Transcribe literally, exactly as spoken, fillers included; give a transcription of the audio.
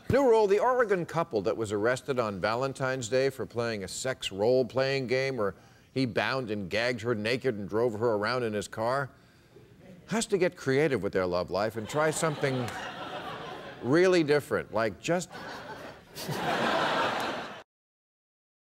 New rule, the Oregon couple that was arrested on Valentine's Day for playing a sex role-playing game where he bound and gagged her naked and drove her around in his car has to get creative with their love life and try something really different, like just...